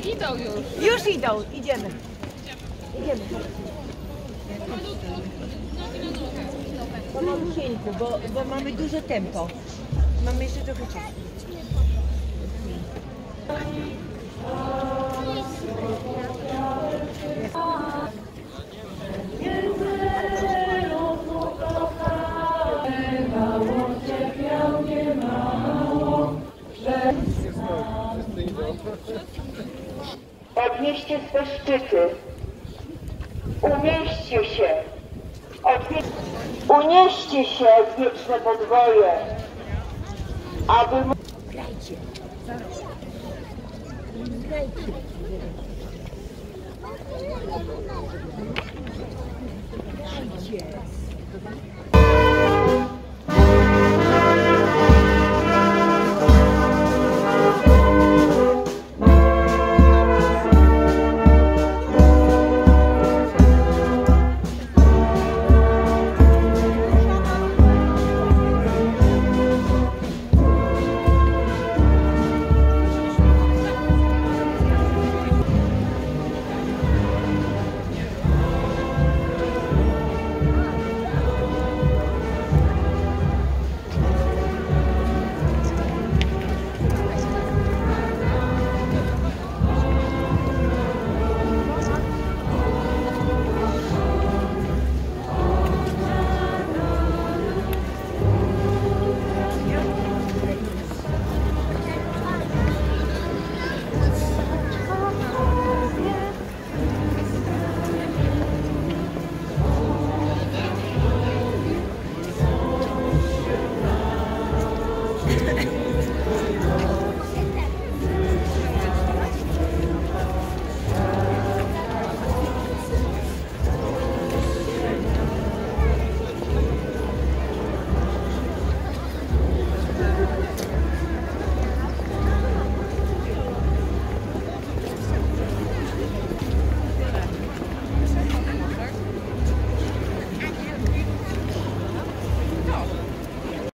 Idą już. Już idą, idziemy. Idziemy. Pomalutku, bo mamy duże tempo. Mamy jeszcze trochę czasu. Podnieście swe szczyty. Umieście się. Unieście się wieczne podwoje, aby... Grajcie. Grajcie. Grajcie.